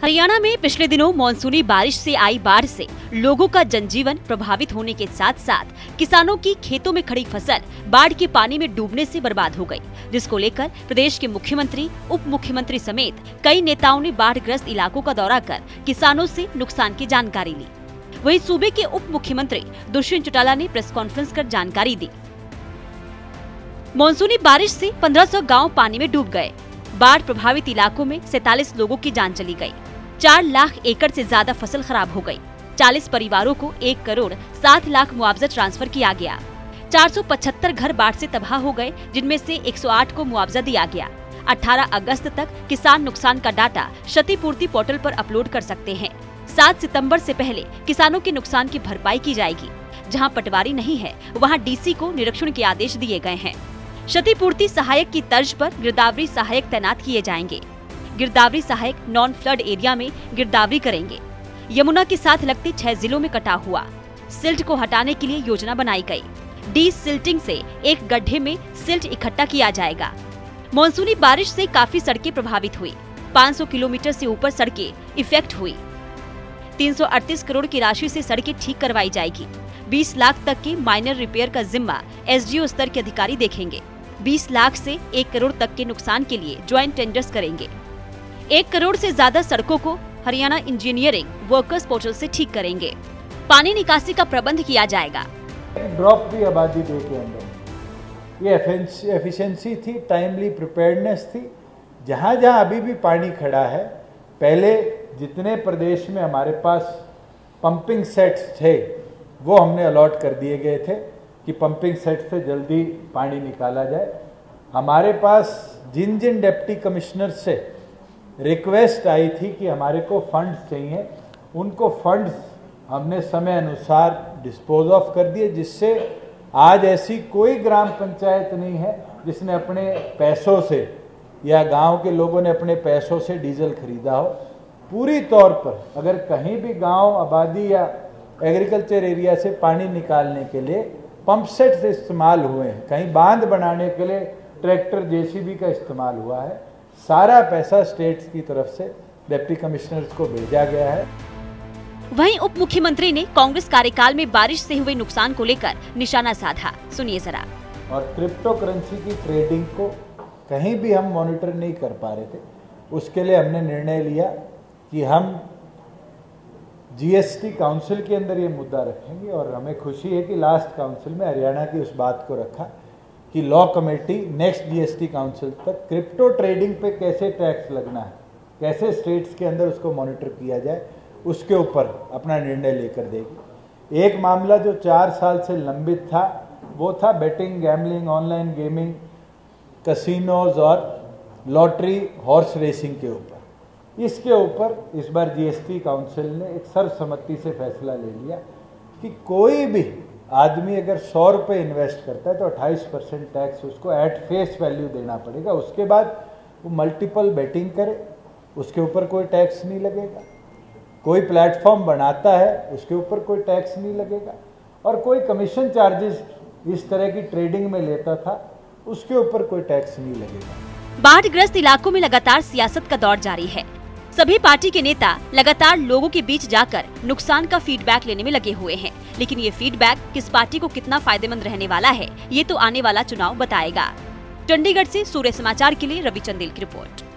हरियाणा में पिछले दिनों मानसूनी बारिश से आई बाढ़ से लोगों का जनजीवन प्रभावित होने के साथ साथ किसानों की खेतों में खड़ी फसल बाढ़ के पानी में डूबने से बर्बाद हो गई, जिसको लेकर प्रदेश के मुख्यमंत्री, उप मुख्यमंत्री समेत कई नेताओं ने बाढ़ग्रस्त इलाकों का दौरा कर किसानों से नुकसान की जानकारी ली। वहीं सूबे के उप मुख्यमंत्री दुष्यंत चौटाला ने प्रेस कॉन्फ्रेंस कर जानकारी दी। मानसूनी बारिश से 1500 गाँव पानी में डूब गए। बाढ़ प्रभावित इलाकों में 47 लोगों की जान चली गई। 4 लाख एकड़ से ज्यादा फसल खराब हो गई। 40 परिवारों को 1 करोड़ 7 लाख मुआवजा ट्रांसफर किया गया। 475 घर बाढ़ से तबाह हो गए, जिनमें से 108 को मुआवजा दिया गया। 18 अगस्त तक किसान नुकसान का डाटा क्षतिपूर्ति पोर्टल पर अपलोड कर सकते हैं। 7 सितंबर से पहले किसानों के नुकसान की भरपाई की जाएगी। जहां पटवारी नहीं है, वहां डीसी को निरीक्षण के आदेश दिए गए हैं। क्षतिपूर्ति सहायक की तर्ज पर गिरदावरी सहायक तैनात किए जाएंगे। गिरदावरी सहायक नॉन फ्लड एरिया में गिरदावरी करेंगे। यमुना के साथ लगते 6 जिलों में कटा हुआ सिल्ट को हटाने के लिए योजना बनाई गई। डी सिल्टिंग से एक गड्ढे में सिल्ट इकट्ठा किया जाएगा। मानसूनी बारिश से काफी सड़कें प्रभावित हुई। 500 किलोमीटर से ऊपर सड़कें इफेक्ट हुई। 338 करोड़ की राशि से सड़कें ठीक करवाई जाएगी। 20 लाख तक के माइनर रिपेयर का जिम्मा एसडीओ स्तर के अधिकारी देखेंगे। 20 लाख से 1 करोड़ तक के नुकसान के लिए ज्वाइंट टेंडर्स करेंगे। 1 करोड़ से ज्यादा सड़कों को हरियाणा इंजीनियरिंग वर्कर्स पोर्टल से ठीक करेंगे। पानी निकासी का प्रबंध किया जाएगा। ड्रॉप भी आबादी डे के अंदर ये एफिशिएंसी थी, टाइमली प्रिपेयर्डनेस थी। जहाँ जहाँ अभी भी पानी खड़ा है, पहले जितने प्रदेश में हमारे पास पंपिंग सेट्स थे वो हमने अलॉट कर दिए गए थे कि पंपिंग सेट से जल्दी पानी निकाला जाए। हमारे पास जिन जिन डिप्टी कमिश्नर से रिक्वेस्ट आई थी कि हमारे को फंड्स चाहिए, उनको फंड्स हमने समय अनुसार डिस्पोज ऑफ कर दिए, जिससे आज ऐसी कोई ग्राम पंचायत नहीं है जिसने अपने पैसों से या गांव के लोगों ने अपने पैसों से डीजल खरीदा हो। पूरी तौर पर अगर कहीं भी गांव, आबादी या एग्रीकल्चर एरिया से पानी निकालने के लिए पंप सेट से इस्तेमाल हुए हैं, कहीं बांध बनाने के लिए ट्रैक्टर, जेसीबी का इस्तेमाल हुआ है। सारा पैसा स्टेट्स की तरफ से डिप्टी कमिश्नर्स को भेजा गया है। वहीं उप मुख्यमंत्री ने कांग्रेस कार्यकाल में बारिश से हुए नुकसान को लेकर निशाना साधा। सुनिए जरा। और क्रिप्टो करेंसी की ट्रेडिंग को कहीं भी हम मॉनिटर नहीं कर पा रहे थे। उसके लिए हमने निर्णय लिया कि हम जीएसटी काउंसिल के अंदर ये मुद्दा रखेंगे। और हमें खुशी है कि लास्ट काउंसिल में हरियाणा की उस बात को रखा कि law committee next GST council तक क्रिप्टो ट्रेडिंग पे कैसे टैक्स लगना है, कैसे स्टेट्स के अंदर उसको मॉनिटर किया जाए, उसके ऊपर अपना निर्णय लेकर देगी। एक मामला जो 4 साल से लंबित था वो था betting, gambling, online gaming, casinos और लॉटरी, हॉर्स रेसिंग के ऊपर। इसके ऊपर इस बार जीएसटी काउंसिल ने एक सर्वसम्मति से फैसला ले लिया कि कोई भी आदमी अगर 100 रुपये इन्वेस्ट करता है तो 28% टैक्स उसको एट फेस वैल्यू देना पड़ेगा। उसके बाद वो मल्टीपल बेटिंग करे, उसके ऊपर कोई टैक्स नहीं लगेगा। कोई प्लेटफॉर्म बनाता है, उसके ऊपर कोई टैक्स नहीं लगेगा। और कोई कमीशन चार्जेस इस तरह की ट्रेडिंग में लेता था, उसके ऊपर कोई टैक्स नहीं लगेगा। बाढ़ग्रस्त इलाकों में लगातार सियासत का दौर जारी है। सभी पार्टी के नेता लगातार लोगों के बीच जाकर नुकसान का फीडबैक लेने में लगे हुए हैं, लेकिन ये फीडबैक किस पार्टी को कितना फायदेमंद रहने वाला है, ये तो आने वाला चुनाव बताएगा। चंडीगढ़ से सूर्य समाचार के लिए रवि चंदेल की रिपोर्ट।